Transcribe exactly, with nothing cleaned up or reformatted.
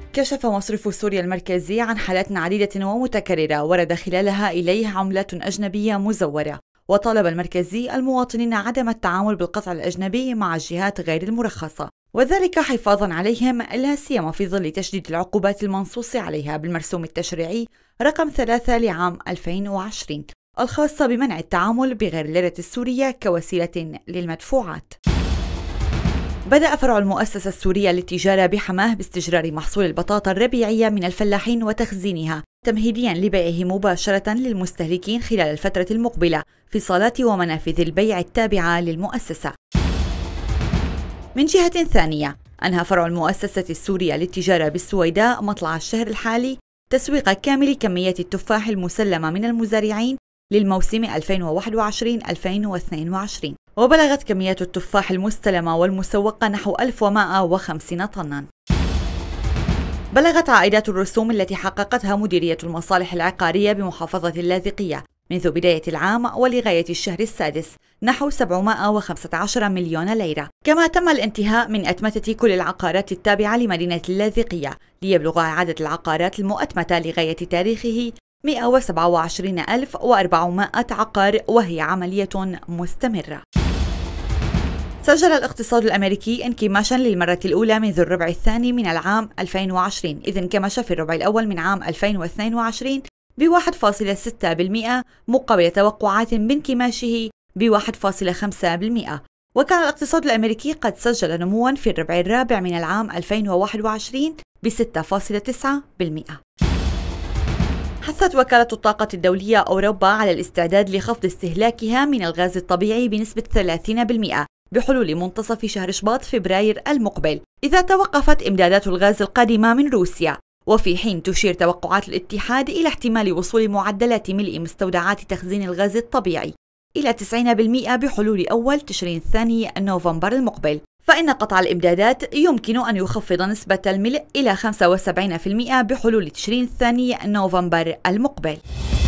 كشف مصرف سوريا المركزي عن حالات عديدة ومتكررة ورد خلالها إليه عملات أجنبية مزورة، وطالب المركزي المواطنين عدم التعامل بالقطع الأجنبي مع الجهات غير المرخصة، وذلك حفاظا عليهم لا سيما في ظل تشديد العقوبات المنصوص عليها بالمرسوم التشريعي رقم ثلاثة لعام ألفين وعشرين الخاصة بمنع التعامل بغير الليرة السورية كوسيلة للمدفوعات. بدأ فرع المؤسسة السورية للتجارة بحماه باستجرار محصول البطاطا الربيعية من الفلاحين وتخزينها تمهيديا لبيعه مباشرة للمستهلكين خلال الفترة المقبلة في صالات ومنافذ البيع التابعة للمؤسسة. من جهة ثانية، أنهى فرع المؤسسة السورية للتجارة بالسويداء مطلع الشهر الحالي تسويق كامل كمية التفاح المسلمة من المزارعين للموسم ألفين وواحد وعشرين ألفين واثنين وعشرين، وبلغت كمية التفاح المستلمة والمسوقة نحو ألف ومئة وخمسين طناً. بلغت عائدات الرسوم التي حققتها مديرية المصالح العقارية بمحافظة اللاذقية منذ بداية العام ولغاية الشهر السادس نحو سبعمئة وخمسة عشر مليون ليرة، كما تم الانتهاء من أتمتة كل العقارات التابعة لمدينة اللاذقية ليبلغ عدد العقارات المؤتمتة لغاية تاريخه مئة وسبعة وعشرين ألف وأربعمئة عقار، وهي عملية مستمرة. سجل الاقتصاد الأمريكي انكماشا للمرة الأولى منذ الربع الثاني من العام ألفين وعشرين، إذ انكمش في الربع الأول من عام ألفين واثنين وعشرين ب واحد فاصلة ستة بالمئة مقابل توقعات بانكماشه ب واحد فاصلة خمسة بالمئة، وكان الاقتصاد الأمريكي قد سجل نموا في الربع الرابع من العام ألفين وواحد وعشرين ب ستة فاصلة تسعة بالمئة. حثت وكالة الطاقة الدولية أوروبا على الاستعداد لخفض استهلاكها من الغاز الطبيعي بنسبة ثلاثين بالمئة بحلول منتصف شهر شباط فبراير المقبل إذا توقفت إمدادات الغاز القادمة من روسيا، وفي حين تشير توقعات الاتحاد إلى احتمال وصول معدلات ملء مستودعات تخزين الغاز الطبيعي إلى تسعين بالمئة بحلول أول تشرين الثاني نوفمبر المقبل، فإن قطع الإمدادات يمكن أن يخفض نسبة الملء إلى خمسة وسبعين بالمئة بحلول تشرين الثاني نوفمبر المقبل.